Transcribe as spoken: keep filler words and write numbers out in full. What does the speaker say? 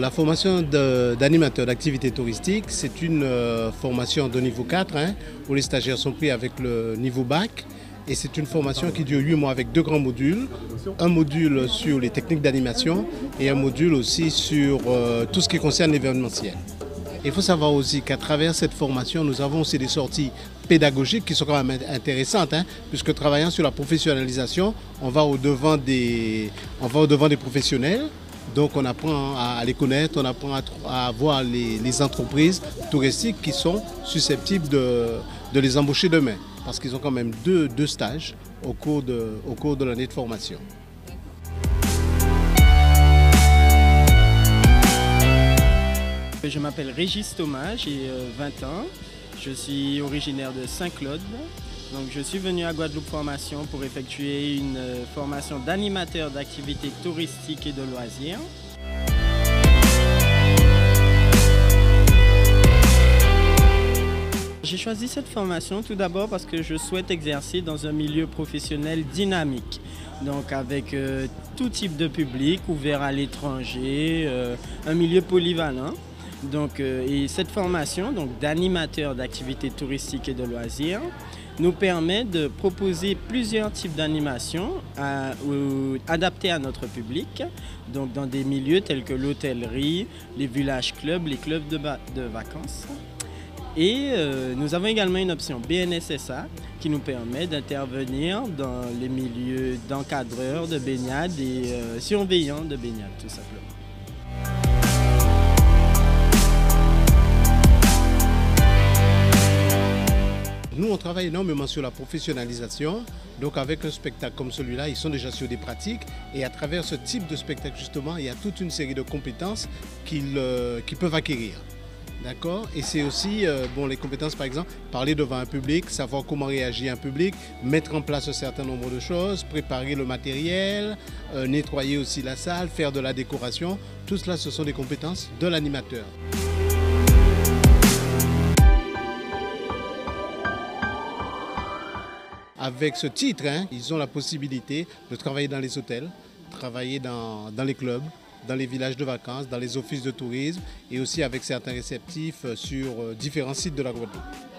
La formation d'animateur d'activités touristiques, c'est une euh, formation de niveau quatre, hein, où les stagiaires sont pris avec le niveau bac. Et c'est une formation qui dure huit mois avec deux grands modules. Un module sur les techniques d'animation et un module aussi sur euh, tout ce qui concerne l'événementiel. Il faut savoir aussi qu'à travers cette formation, nous avons aussi des sorties pédagogiques qui sont quand même intéressantes, hein, puisque travaillant sur la professionnalisation, on va au-devant des, on va au-devant des professionnels. Donc on apprend à les connaître, on apprend à, à voir les, les entreprises touristiques qui sont susceptibles de, de les embaucher demain. Parce qu'ils ont quand même deux, deux stages au cours de, au cours de l'année de formation. Je m'appelle Régis Thomas, j'ai vingt ans. Je suis originaire de Saint-Claude. Donc je suis venu à Guadeloupe Formation pour effectuer une formation d'animateur d'activités touristiques et de loisirs. J'ai choisi cette formation tout d'abord parce que je souhaite exercer dans un milieu professionnel dynamique, donc avec euh, tout type de public, ouvert à l'étranger, euh, un milieu polyvalent. Donc, euh, et cette formation d'animateur d'activités touristiques et de loisirs nous permet de proposer plusieurs types d'animations adaptées à notre public, donc dans des milieux tels que l'hôtellerie, les villages clubs, les clubs de, de vacances. Et euh, nous avons également une option B N S S A qui nous permet d'intervenir dans les milieux d'encadreurs de baignade et euh, surveillants de baignade tout simplement. Nous, on travaille énormément sur la professionnalisation. Donc avec un spectacle comme celui-là, ils sont déjà sur des pratiques. Et à travers ce type de spectacle, justement, il y a toute une série de compétences qu'ils euh, qu'ils peuvent acquérir. D'accord? Et c'est aussi euh, bon, les compétences, par exemple, parler devant un public, savoir comment réagir un public, mettre en place un certain nombre de choses, préparer le matériel, euh, nettoyer aussi la salle, faire de la décoration. Tout cela, ce sont des compétences de l'animateur. Avec ce titre, hein, ils ont la possibilité de travailler dans les hôtels, travailler dans, dans les clubs, dans les villages de vacances, dans les offices de tourisme et aussi avec certains réceptifs sur différents sites de la Guadeloupe.